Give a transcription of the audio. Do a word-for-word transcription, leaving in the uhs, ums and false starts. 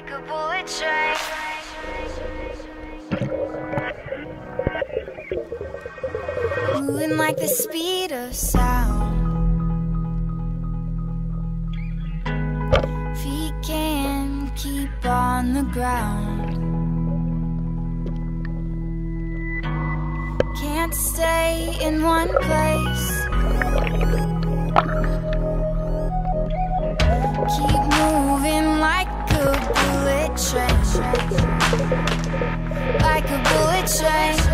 like a bullet train. Moving like the speed of sound. Feet can't keep on the ground. Can't stay in one place. Keep moving like a bullet train. Like a bullet train.